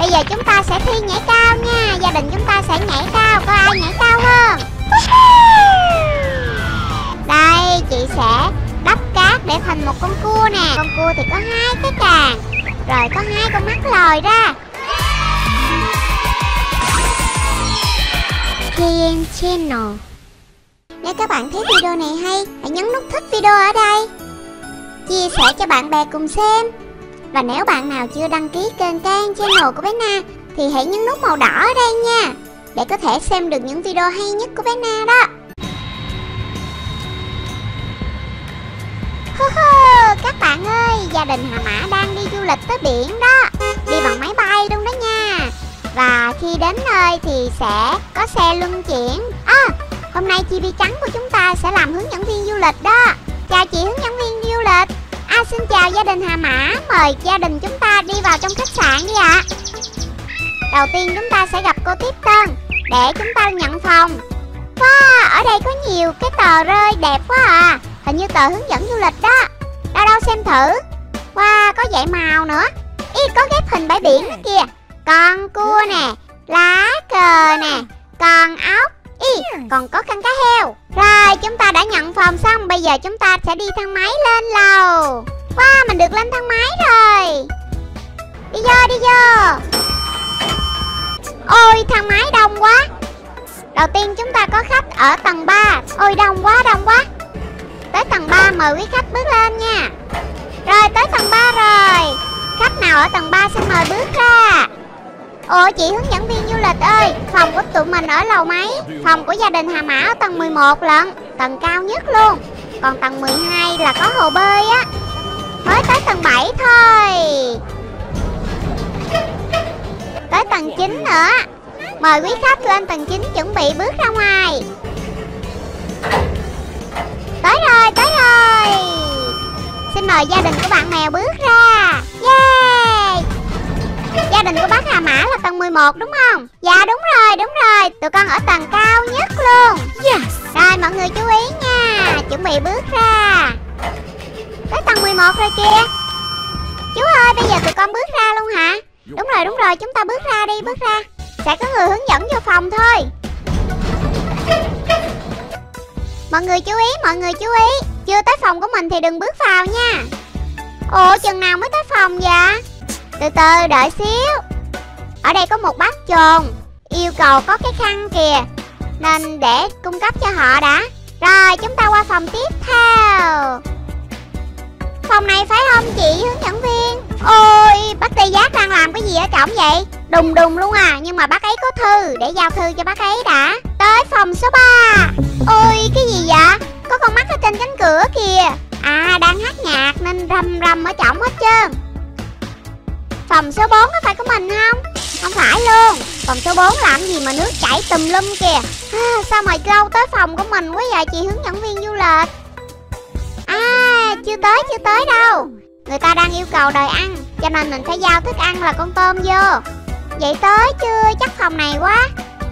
Bây giờ chúng ta sẽ thi nhảy cao nha. Gia đình chúng ta sẽ nhảy cao, có ai nhảy cao hơn. Đây, chị sẽ đắp cát để thành một con cua nè. Con cua thì có 2 cái càng, rồi có 2 con mắt lòi ra. KM Channel. Nếu các bạn thấy video này hay, hãy nhấn nút thích video ở đây, chia sẻ cho bạn bè cùng xem. Và nếu bạn nào chưa đăng ký kênh channel của bé Na thì hãy nhấn nút màu đỏ ở đây nha, để có thể xem được những video hay nhất của bé Na đó. Các bạn ơi, gia đình Hà Mã đang đi du lịch tới biển đó. Đi bằng máy bay luôn đó nha. Và khi đến nơi thì sẽ có xe luân chuyển. Hôm nay Chibi Trắng của chúng ta sẽ làm hướng dẫn viên du lịch đó. Chào chị hướng dẫn viên du lịch. Xin chào gia đình Hà Mã. Mời gia đình chúng ta đi vào trong khách sạn đi ạ. Đầu tiên chúng ta sẽ gặp cô tiếp tân để chúng ta nhận phòng. Wow, ở đây có nhiều cái tờ rơi đẹp quá à. Hình như tờ hướng dẫn du lịch đó. Đâu xem thử. Wow, có dãy màu nữa. Có ghép hình bãi biển nữa kìa. Con cua nè, lá cờ nè, con ốc, còn có con cá heo. Rồi, chúng ta đã nhận phòng xong. Bây giờ chúng ta sẽ đi thang máy lên lầu. Wow, mình được lên thang máy rồi. Đi vô. Ôi, thang máy đông quá. Đầu tiên chúng ta có khách ở tầng 3. Ôi, đông quá. Tới tầng 3 mời quý khách bước lên nha. Rồi, tới tầng 3 rồi. Khách nào ở tầng 3 xin mời bước ra. Ồ, chị hướng dẫn viên du lịch ơi, phòng của tụi mình ở lầu mấy? Phòng của gia đình Hà Mã ở tầng 11 lận, tầng cao nhất luôn. Còn tầng 12 là có hồ bơi á. Mới tới tầng 7 thôi. Tới tầng 9 nữa. Mời quý khách lên tầng 9 chuẩn bị bước ra ngoài. Tới rồi. Xin mời gia đình của bạn mèo bước ra. Yeah. Gia đình của bác Hà Mã là tầng 11 đúng không? Dạ đúng rồi. Tụi con ở tầng cao nhất luôn. Yes. Rồi mọi người chú ý nha. Chuẩn bị bước ra. Tới tầng 11 rồi kìa. Chú ơi, bây giờ tụi con bước ra luôn hả? Đúng rồi, chúng ta bước ra đi, bước ra. Sẽ có người hướng dẫn vô phòng thôi. Mọi người chú ý. Chưa tới phòng của mình thì đừng bước vào nha. Ủa, chừng nào mới tới phòng vậy? Từ từ, đợi xíu. Ở đây có một bác chồn yêu cầu có cái khăn kìa, nên để cung cấp cho họ đã. Rồi, chúng ta qua phòng tiếp theo. Phòng này phải không chị hướng dẫn viên? Ôi, bác Tê Giác đang làm cái gì ở trỏng vậy? Đùng luôn à. Nhưng mà bác ấy có thư, để giao thư cho bác ấy đã. Tới phòng số 3. Ôi, cái gì vậy? Có con mắt ở trên cánh cửa kìa. Đang hát nhạc nên rầm ở trỏng hết trơn. Phòng số 4 có phải của mình không? Không phải luôn. Phòng số 4 làm gì mà nước chảy tùm lum kìa. Sao mà lâu tới phòng của mình quá vậy chị hướng dẫn viên du lịch? Chưa tới đâu. Người ta đang yêu cầu đòi ăn, cho nên mình phải giao thức ăn là con tôm vô. Vậy tới chưa? Chắc phòng này quá.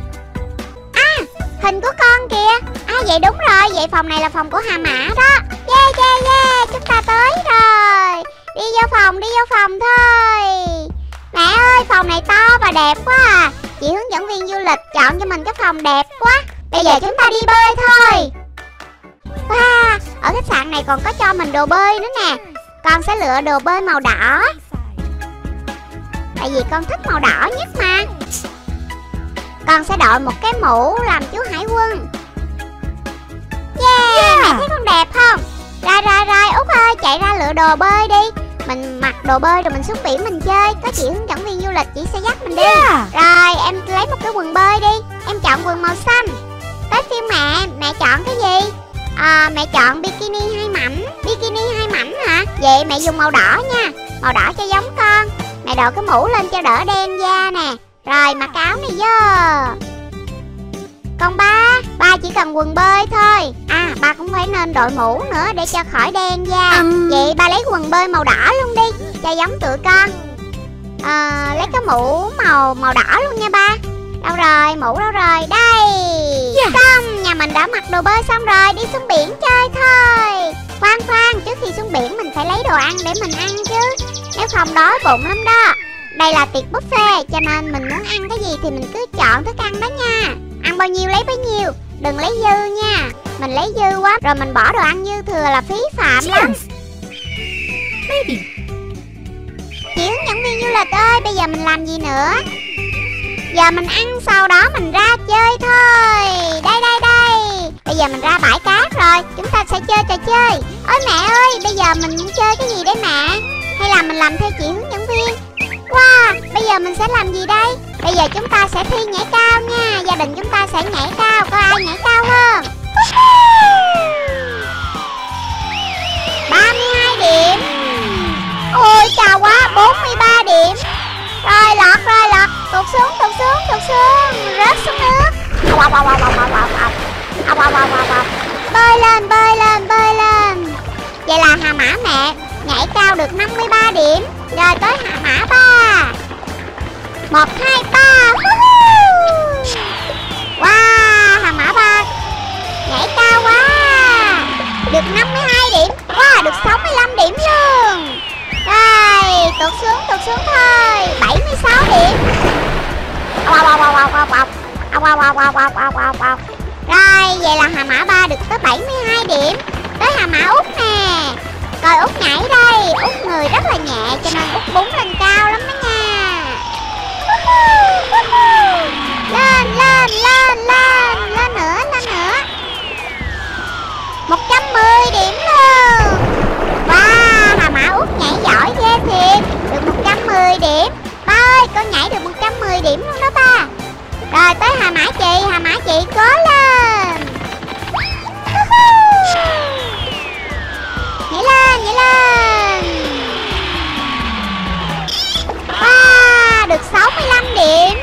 Hình của con kìa. Vậy đúng rồi. Vậy phòng này là phòng của Hà Mã đó. Yeah. Chúng ta tới rồi. Đi vô phòng thôi. Mẹ ơi, phòng này to và đẹp quá à. Chị hướng dẫn viên du lịch chọn cho mình cái phòng đẹp quá. Bây giờ chúng ta đi bơi thôi. Wow, ở khách sạn này còn có cho mình đồ bơi nữa nè. Con sẽ lựa đồ bơi màu đỏ, tại vì con thích màu đỏ nhất mà. Con sẽ đội một cái mũ làm chú hải quân. Yeah. Mẹ thấy con đẹp không? Rồi Út ơi, chạy ra lựa đồ bơi đi. Mình mặc đồ bơi rồi mình xuống biển mình chơi. Có chị hướng dẫn viên du lịch, chị sẽ dắt mình đi. Rồi em lấy một cái quần bơi đi. Em chọn quần màu xanh. Tới phiên mẹ chọn cái gì? Mẹ chọn bikini 2 mảnh. Bikini 2 mảnh hả? Vậy mẹ dùng màu đỏ nha. Màu đỏ cho giống con. Mẹ đội cái mũ lên cho đỡ đen da nè. Rồi mặc áo này vô. Còn ba chỉ cần quần bơi thôi. Ba cũng phải nên đội mũ nữa để cho khỏi đen da. Vậy ba lấy quần bơi màu đỏ luôn đi, cho giống tụi con. Lấy cái mũ màu đỏ luôn nha ba. Đâu rồi, mũ đâu rồi? Đây. Xong, nhà mình đã mặc đồ bơi xong rồi. Đi xuống biển chơi thôi. Khoan, trước khi xuống biển mình phải lấy đồ ăn để mình ăn chứ. Nếu không đói bụng lắm đó. đây là tiệc buffet, cho nên mình muốn ăn cái gì thì mình cứ chọn thức ăn đó nha. Ăn bao nhiêu lấy bấy nhiêu, đừng lấy dư nha. Mình lấy dư quá rồi mình bỏ đồ ăn dư thừa là phí phạm lắm. Maybe. Chị hướng dẫn viên du lịch ơi, bây giờ mình làm gì nữa? Giờ mình ăn sau đó mình ra chơi thôi. Đây. Bây giờ mình ra bãi cát rồi, chúng ta sẽ chơi trò chơi. Ôi mẹ ơi, bây giờ mình muốn chơi cái gì đấy mẹ? Hay là mình làm theo chị hướng dẫn viên? Wow, bây giờ mình sẽ làm gì đây? Bây giờ chúng ta sẽ thi nhảy cao nha. Gia đình chúng ta sẽ nhảy cao, coi ai nhảy cao hơn. 32 điểm. Ôi chào quá, 43 điểm. Rồi lọt, tụt xuống, rớt xuống nước. Bơi lên. Vậy là Hà Mã mẹ nhảy cao được 53 điểm. Rồi tới Hà Mã ba. 1, 2, 3. Wow, Hà Mã ba nhảy cao quá. Được 52 điểm. Wow, được 65 điểm luôn. Rồi, tụt xuống thôi. 76 điểm. Rồi, vậy là Hà Mã ba được tới 72 điểm. Tới Hà Mã Út nè. Coi Út nhảy đây. Út người rất là nhẹ cho nên Út búng lên cao lắm đó nha. Lên nữa. 110 điểm luôn. Wow, Hà Mã Út nhảy giỏi ghê thiệt. Được 110 điểm. Ba ơi, con nhảy được 110 điểm luôn đó ba. Rồi tới Hà Mã chị cố lên. Nhảy lên. Wow, được 65 điểm.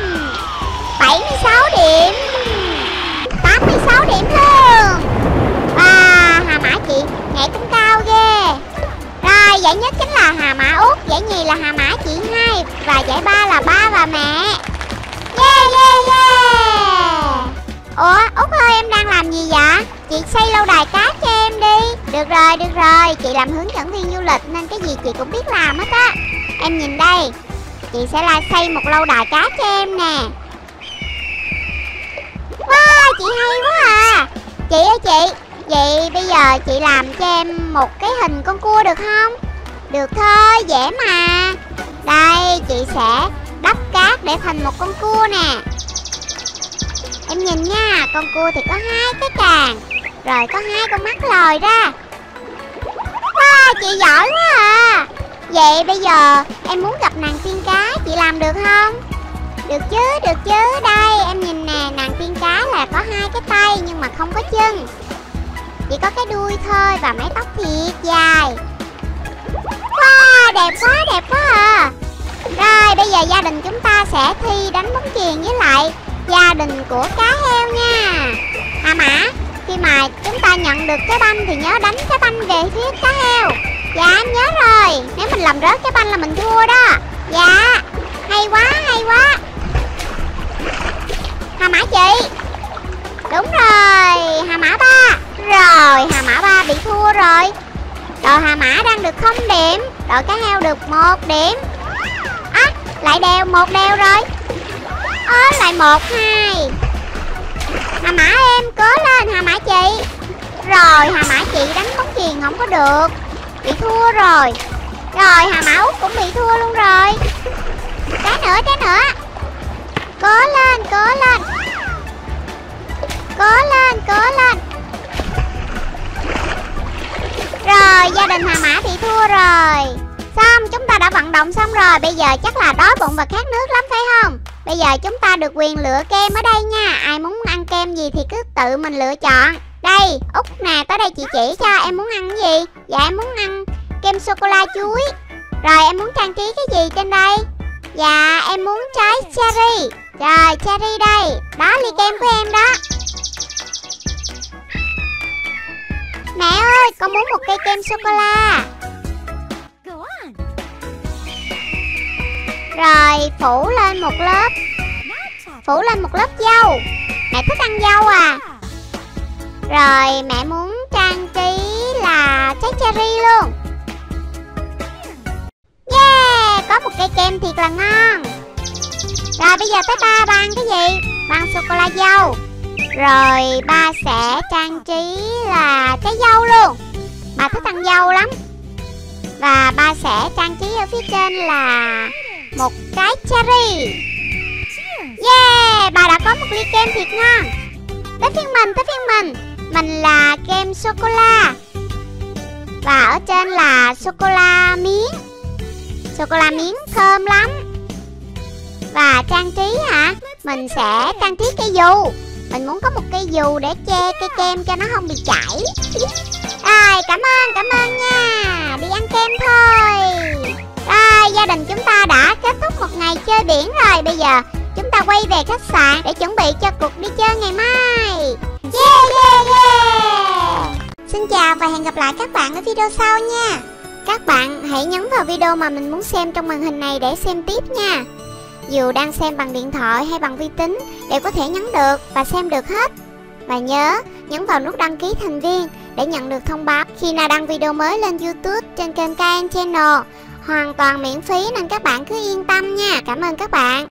76 điểm. 86 điểm luôn. Wow, Hà Mã chị nhảy cũng cao ghê. Rồi, giải nhất chính là Hà Mã Út, giải nhì là Hà Mã chị hai và giải ba là ba và mẹ. Yeah. Ủa, Út ơi em đang làm gì vậy? Chị xây lâu đài cát cho em đi. Được rồi, chị làm hướng dẫn viên du lịch nên cái gì chị cũng biết làm hết á. Em nhìn đây, chị sẽ xây một lâu đài cát cho em nè. Wow, chị hay quá à. Chị ơi chị, vậy bây giờ chị làm cho em một cái hình con cua được không? Được thôi, dễ mà. Đây, chị sẽ đắp cát để thành một con cua nè. Em nhìn nha, con cua thì có hai cái càng, rồi có hai con mắt lồi ra. Wow, chị giỏi quá à. Vậy bây giờ em muốn gặp nàng tiên cá, chị làm được không? Được chứ. Đây, em nhìn nè, nàng tiên cá là có hai cái tay nhưng mà không có chân. Chỉ có cái đuôi thôi và mái tóc thiệt dài. Wow, đẹp quá à. Rồi, bây giờ gia đình chúng ta sẽ thi đánh bóng chuyền với lại gia đình của cá heo nha. Hà Mã, khi mà chúng ta nhận được cái banh thì nhớ đánh cái banh về phía cá heo. Dạ em nhớ rồi, nếu mình làm rớt cái banh là mình thua đó. Dạ, hay quá. Hà Mã chị. Đúng rồi, Hà Mã ba. Rồi, Hà Mã ba bị thua rồi. Đội Hà Mã đang được 0 điểm, đội cá heo được 1 điểm. Lại đều, 1 đều rồi. Lại 1-2. Hà Mã em cố lên Hà Mã chị. Rồi, Hà Mã chị đánh bóng chuyền không có được, bị thua rồi. Rồi, Hà Mã Út cũng bị thua luôn rồi. Cái nữa. Cố lên. Rồi, gia đình Hà Mã bị thua rồi. Xong, chúng ta đã vận động xong rồi. Bây giờ chắc là đói bụng và khát nước lắm phải không? Bây giờ chúng ta được quyền lựa kem ở đây nha. Ai muốn ăn kem gì thì cứ tự mình lựa chọn. Đây, Út nè, tới đây chị chỉ cho. Em muốn ăn cái gì? Dạ em muốn ăn kem sô-cô-la chuối. Rồi em muốn trang trí cái gì trên đây? Dạ em muốn trái cherry. Rồi cherry đây. Đó ly kem của em đó. Mẹ ơi, con muốn một cây kem sô-cô-la. Rồi phủ lên một lớp dâu. Mẹ thích ăn dâu à? Rồi mẹ muốn trang trí là trái cherry luôn. Yeah, có một cây kem thiệt là ngon. Rồi bây giờ tới ba ăn cái gì? Ba ăn sô-cô-la dâu. Rồi ba sẽ trang trí là trái dâu luôn. Ba thích ăn dâu lắm. Và ba sẽ trang trí ở phía trên là một cái cherry. Yeah, bà đã có một ly kem thiệt ngon. Tới phiên mình. Mình là kem sô-cô-la. Và ở trên là sô-cô-la miếng. Sô-cô-la miếng thơm lắm. Và trang trí hả? Mình sẽ trang trí cây dù. Mình muốn có một cây dù để che cây kem cho nó không bị chảy. Rồi, cảm ơn nha. Đi ăn kem thôi. Rồi, gia đình chúng ta đã kết thúc một ngày chơi biển rồi. Bây giờ chúng ta quay về khách sạn để chuẩn bị cho cuộc đi chơi ngày mai. Yeah. Xin chào và hẹn gặp lại các bạn ở video sau nha. Các bạn hãy nhấn vào video mà mình muốn xem trong màn hình này để xem tiếp nha. Dù đang xem bằng điện thoại hay bằng vi tính đều có thể nhấn được và xem được hết. Và nhớ nhấn vào nút đăng ký thành viên để nhận được thông báo khi nào đăng video mới lên YouTube trên kênh KN Channel. Hoàn toàn miễn phí nên các bạn cứ yên tâm nha. Cảm ơn các bạn.